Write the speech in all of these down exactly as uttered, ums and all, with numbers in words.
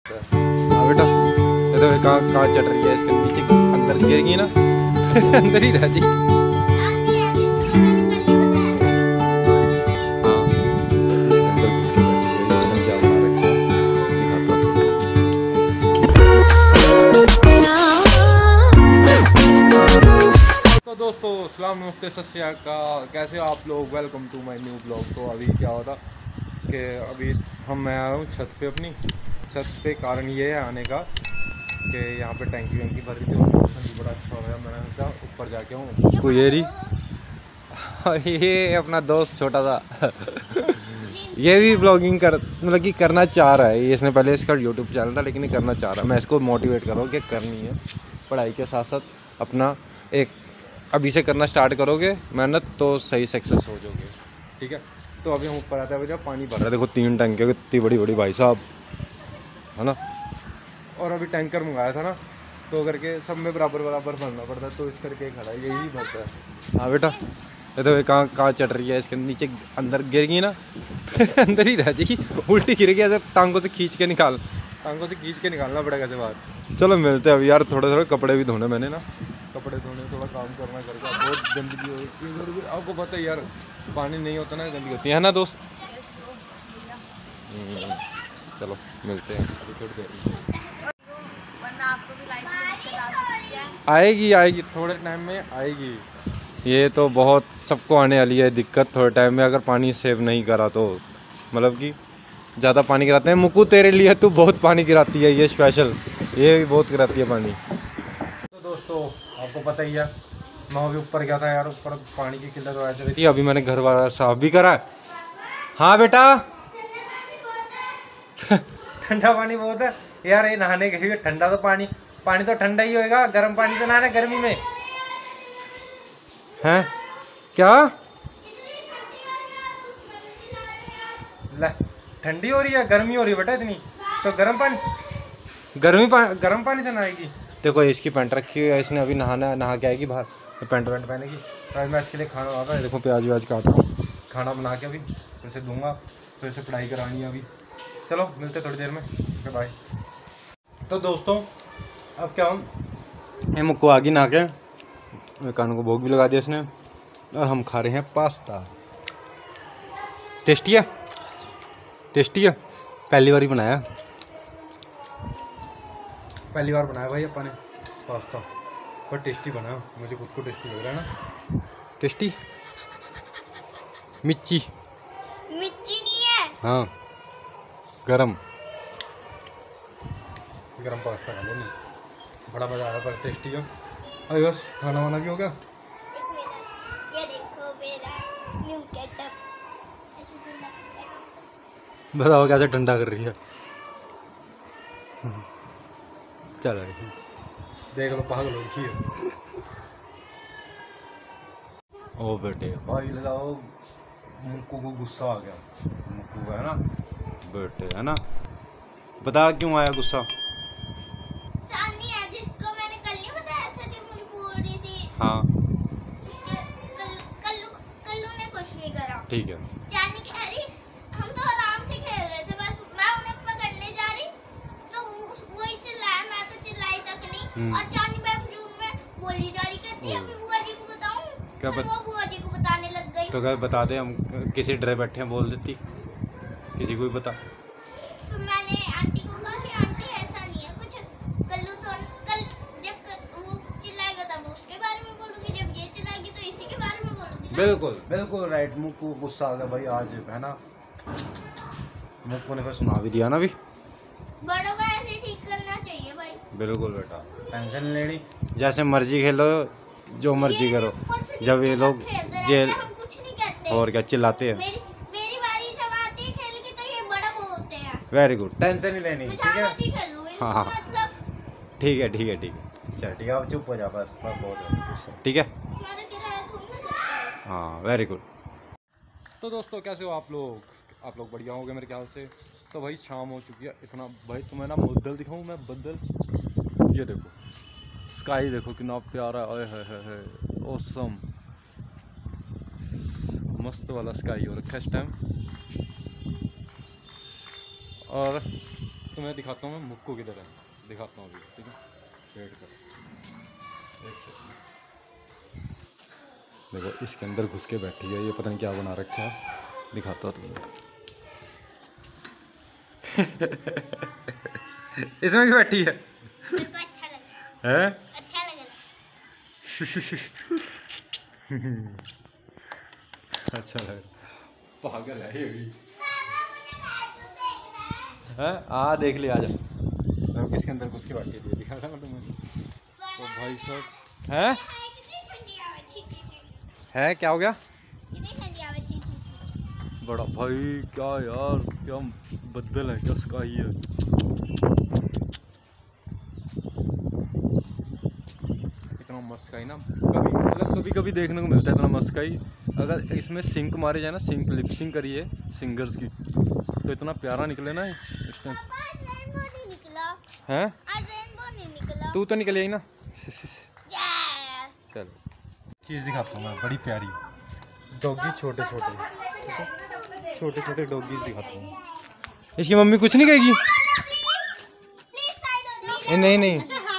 हाँ बेटा, ये तो कहाँ कहाँ चढ़ रही है, इसके नीचे अंदर गिर गई ना अंदर ही रह जाएगी। तो दोस्तों सलाम नमस्ते सत श्री अकाल, कैसे हो आप लोग। Welcome to my new blog. तो अभी क्या होता कि अभी हम मैं आया हूँ छत पे, अपनी छत पे। कारण ये है आने का कि यहाँ पे टैंकी वैंकी भर रही थी और मौसम भी बड़ा अच्छा हो गया। मैंने सोचा ऊपर जाके हूँ कोई ये रही ये अपना दोस्त छोटा सा ये भी ब्लॉगिंग कर मतलब कि करना चाह रहा है। ये इसने पहले इसका यूट्यूब चैनल था लेकिन ये करना चाह रहा है। मैं इसको मोटिवेट कर रहा हूँ कि करनी है पढ़ाई के साथ साथ अपना एक, अभी से करना स्टार्ट करोगे मेहनत तो सही सक्सेस हो जाओगे, ठीक है। तो अभी हम ऊपर आते हैं, अभी जब पानी भर रहा है, देखो तीन टंके इतनी बड़ी बड़ी भाई साहब, है ना। और अभी टैंकर मंगाया था ना, तो करके सब में बराबर बराबर भरना पड़ता है, तो इस करके खड़ा है यही भरता है। हाँ बेटा, ये तो कहाँ कहाँ चढ़ रही है, इसके नीचे अंदर गिर गई ना अंदर ही रह जाएगी, उल्टी गिर गई, ऐसे टांगों से खींच के निकाल टांगों से खींच के निकालना पड़ेगा ऐसे बाहर। चलो मिलते हैं अभी यार, थोड़े थोड़े कपड़े भी धोने मैंने ना, कपड़े धोने थोड़ा काम करना करके बहुत गंदगी होती है। आपको पता है यार, पानी नहीं होता ना गंदगी होती है ना दोस्त। चलो मिलते हैं अभी थोड़ी देर। आएगी आएगी थोड़े टाइम में आएगी। ये तो बहुत सबको आने वाली है दिक्कत थोड़े टाइम में, अगर पानी सेव नहीं करा तो। मतलब कि ज़्यादा पानी गिराते हैं। मुक्कू तेरे लिए तू बहुत पानी गिराती है, ये स्पेशल, ये भी बहुत गिराती है पानी। तो दोस्तों आपको पता ही है, मैं अभी ऊपर गया था यार, ऊपर पानी की किल्लत वैसे रही थी। अभी मैंने घर वाला साफ भी करा है। हाँ बेटा ठंडा पानी बहुत है यार, ये नहाने के लिए ठंडा तो पानी पानी तो ठंडा ही होएगा, गर्म पानी तो नहाना गर्मी में हैं क्या। ठंडी हो रही है गर्मी हो रही है बेटा इतनी, तो गर्म पानी गर्मी पानी गर्म पानी से नहाएगी। देखो इसकी पैंट रखी हुई है, इसने अभी नहाना नहा के आएगी बाहर, तो पैंट वैंट पहनेगी। तो मैं इसके लिए खाना बना रहा है, देखो प्याज व्याज काट रहा हूँ, खाना बना के अभी फिर से दूंगा, फिर से पढ़ाई करानी है अभी। चलो मिलते थोड़ी देर में, बाय। तो दोस्तों अब क्या हम ये मुक्को आगे नहा के कानों को भोग भी लगा दिया इसने, और हम खा रहे हैं पास्ता। टेस्टी है टेस्टी है पहली बार ही बनाया पहली बार बनाया भाई अपन ने पास्ता, पर टेस्टी बनाया, मुझे खुद को टेस्टी लग रहा है ना। टेस्टी मिर्ची मिर्ची नहीं है, हाँ गरम गरम पास्ता खा लो, बड़ा मज़ा आया, पर टेस्टी है। अभी बस खाना वाना भी हो गया। ये देखो मेरा न्यू गेटअप, बताओ कैसे ठंडा कर रही है। चलो देख लो पागल हो गई है। ओ बेटे भाई लगाओ, मुक्कू को गुस्सा आ गया, मुक्कू का है ना बेटे, है ना। बता क्यों आया गुस्सा। चांदनी है जिसको मैंने कल नहीं बताया था, जो मुझे बोल रही थी। हाँ उसके कल, कल्लू कल्लू ने कुछ नहीं करा, ठीक है। चांदनी कह रही हम तो आराम से खेल रहे थे, बस मैं उन्हें पकड़ने जा रही तो वही चिल्लाया, मैं तो चिल्लाई तक नहीं। और चांदनी बेफजूल में बोली जा रही, कहती है अभी बुआ जी को बताऊं, क्या फिर वो बुआ जी को बताने लग गई। तो क्या बता दे, हम किसी डरे बैठे हैं बोल देती, किसी को भी बता। फिर मैंने आंटी को कहा कि आंटी ऐसा नहीं है कुछ, कल्लू तो कल जब वो चिल्लाएगा तब उसके बारे में बोलूंगी, जब ये चिल्लाएगी तो इसी के बारे में बोलूंगी। बिल्कुल बिल्कुल राइट। मुक्कू गुस्सा आ गया भाई आज, है ना। मुक्कू ने फिर सुना भी दिया ना भी। बड़ों का ऐसे ठीक करना चाहिए भाई। बिल्कुल बेटा, टेंशन नहीं लेनी, जैसे मर्जी खेलो जो मर्जी करो। जब ये लोग जेल हम कुछ नहीं कहते, और क्या चिल्लाते हैं। मेरी मेरी बारी जब आती है खेल की तो ये बड़ा बोलते हैं। वेरी गुड, टेंशन नहीं लेनी, ठीक है। हाँ हाँ मतलब ठीक है ठीक है ठीक है चल ठीक है, अब चुप हो जा बस, बस बहुत ठीक है। हमारा किराया थोड़ा ना लगता है। हाँ वेरी गुड। तो दोस्तों कैसे हो आप लोग, आप लोग बढ़िया होंगे मेरे ख्याल से। तो भाई शाम हो चुकी है, इतना भाई तुम्हें ना बदल दिखाऊं मैं, बदल ये देखो, स्काई देखो कितना प्यारा है, है, है, है। ऑसम मस्त वाला स्काई हो रखा है इस टाइम। और तुम्हें दिखाता हूँ मैं मुक्कू किधर है, दिखाता हूँ अभी, ठीक है वेट कर एक सेकंड। देखो इसके अंदर घुस के बैठी है, ये पता नहीं क्या बना रखा है, दिखाता हूँ तुम्हें। इसमें भी बैठी है, मेरे को अच्छा लगा हैं? अच्छा लगा अच्छा लग पागल है ये भी। हैं? आ देख लिया, आजा। मैं किसके अंदर घुस के बैठी है दिखा था तुम्हें। तो भाई साहब हैं? है क्या हो गया? बड़ा भाई क्या यार, क्या बदल है, क्या स्काई है। इतना मस्त स्काई ना कभी मतलब कभी कभी देखने को मिलता है, इतना मस्त स्काई। अगर इसमें सिंक मारे जाए ना, सिंक लिप सिंक करिए सिंगर्स की, तो इतना प्यारा निकले ना इस टाइम। हैं? तू तो निकल आई ना। चल चीज़ दिखाता हूँ मैं, बड़ी प्यारी डॉगी, छोटे छोटे छोटे छोटे डॉगी दिखाता हूँ। इसकी मम्मी कुछ नहीं कहेगी? ए, नहीं नहीं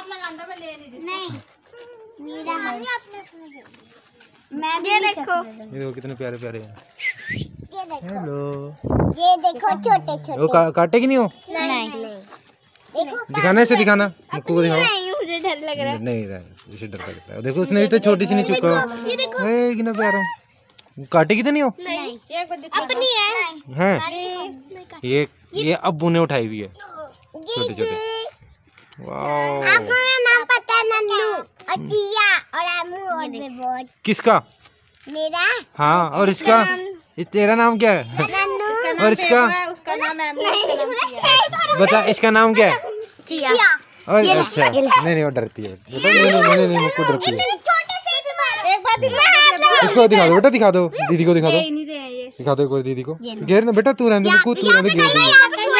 मैं भी देखो, ये देखो कितने प्यारे प्यारे हैं। ये देखो, हेलो, ये देखो छोटे छोटे। वो का, काटेगी नहीं हो? नहीं देखो, दिखाना ऐसे दिखाना, मुक्कू को दिखाओ। नहीं मुझे डर लग रहा है। नहीं रहा, इसे डर लगता है। देखो उसने भी तो छोटी सी नहीं चुका, ए कितना प्यारा। वो काटेगी तो नहीं हो? नहीं अपनी है हैं? ये ये अब्बू ने उठाई हुई है छोटे छोटे। वाह, आपको मेरा नाम पता है, नन्नू और चिया और आमू और बेबोट। किसका? मेरा हाँ, और इसका? ये तेरा नाम क्या है? नन्नू और इसका? उसका नाम है बता, इसका नाम क्या है? चिया। और अच्छा, नहीं नहीं वो डरती है बेटा, नहीं नहीं नहीं नहीं मुक्कू डरती है। छोटे से एक बार दिखा, इसको दिखा दो बेटा, दिखा दो दीदी को, दिखा दो दिखा दो एक बार दीदी को। घेर ना बेटा, तू रहने दे मुक्कू, तू रहने दे, घेर देंगे।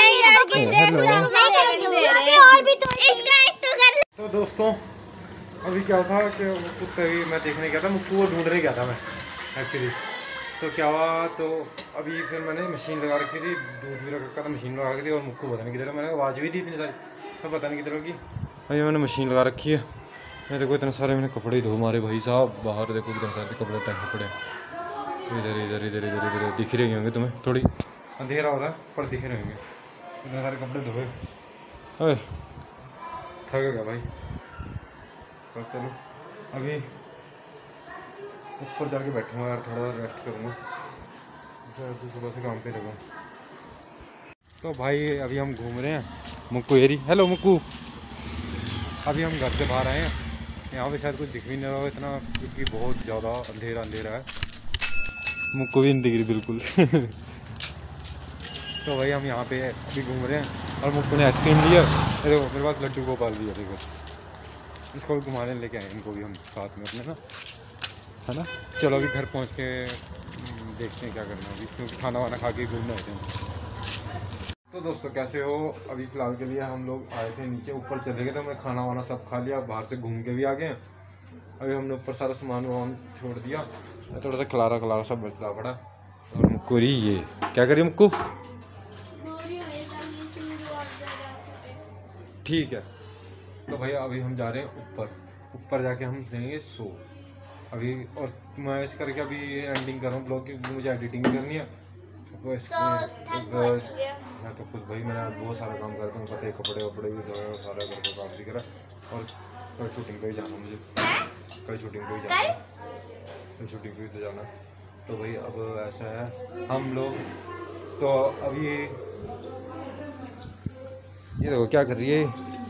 तो दोस्तों अभी क्या था कि कुत्ते भी मैं देखने गया था, मुक्कू को ढूंढने गया था मैं एक्चुअली। तो क्या हुआ, तो अभी फिर मैंने मशीन लगा रखी थी, दूध भी रखा था, मशीन लगा रखी थी, और मुक्कू पता नहीं किधर है। मैंने आवाज़ भी दी इतनी सारी, तो पता नहीं किधर होगी। अभी मैंने मशीन लगा रखी है। मैं देखो इतने सारे मैंने कपड़े धो मारे भाई साहब, बाहर देखो कितने सारे कपड़े टंगे पड़े, इधर इधर इधर इधर इधर दिख रहे होंगे तुम्हें, थोड़ी अंधेरा हो रहा है पर दिख रहे होंगे। इतने सारे कपड़े धोए, अरे थक गया भाई। पर चलो अभी ऊपर जाके बैठूँगा यार, थोड़ा रेस्ट करूँगा, फिर ऐसे सुबह से काम पे लगूँ। तो भाई अभी हम घूम रहे हैं, मुक्कू एरी, हेलो मुक्कू। अभी हम घर से बाहर आए हैं, यहाँ पे शायद कुछ दिख भी नहीं रहा इतना, क्योंकि बहुत ज़्यादा अंधेरा अंधेरा है। मुक्कू भी नहीं दिख रही बिल्कुल। तो भाई हम यहाँ पे अभी घूम रहे हैं, और मुक्कू ने आइसक्रीम लिया, देखो मेरे पास लड्डू गोपाल भी है, देखो इसको भी घुमाने लेके आए, इनको भी हम साथ में अपने ना, है ना। चलो अभी घर पहुँच के देखते हैं क्या करना है अभी, क्योंकि खाना वाना खा के घूमने होते हैं। तो दोस्तों कैसे हो? अभी फ़िलहाल के लिए हम लोग आए थे नीचे, ऊपर चले गए थे, हमने खाना वाना सब खा लिया, बाहर से घूम के भी आ गए। अभी हमने ऊपर सारा सामान वामान छोड़ दिया, थोड़ा सा खलारा खलारा सब बचला पड़ा। और मुक्कू रही ये क्या करिए मुक्कू? ठीक है, तो भैया अभी हम जा रहे हैं ऊपर, ऊपर जाके हम देंगे सो अभी। और मैं इस करके अभी एंडिंग कर रहा हूँ ब्लॉग की, मुझे एडिटिंग करनी है। तो बस मैं तो खुद भाई मैंने बहुत सारा काम करता हूँ, साथ कपड़े वपड़े भी धोए और सारा घर का काम भी करा, और कल शूटिंग पे भी जाना मुझे, कल शूटिंग पे भी जाना, कल शूटिंग पे भी तो जाना। तो भाई अब ऐसा है हम लोग, तो अभी ये देखो क्या कर रही है,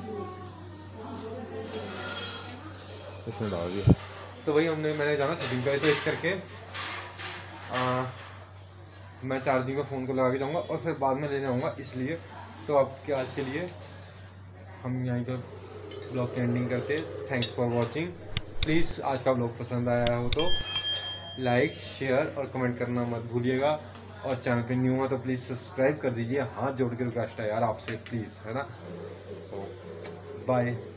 इसमें डाल दिया। तो भाई हमने मैंने जाना शूटिंग पे, तो इस करके आ, मैं चार्जिंग का फ़ोन को लगा के जाऊँगा और फिर बाद में ले जाऊँगा, इसलिए। तो आपके आज के लिए हम यहीं पर ब्लॉग की एंडिंग करते हैं। Thanks for watching. प्लीज़ आज का ब्लॉग पसंद आया हो तो लाइक शेयर और कमेंट करना मत भूलिएगा, और चैनल पे न्यू हो तो प्लीज़ सब्सक्राइब कर दीजिए, हाथ जोड़ के रिक्वेस्ट है यार आपसे, प्लीज़, है ना। So bye.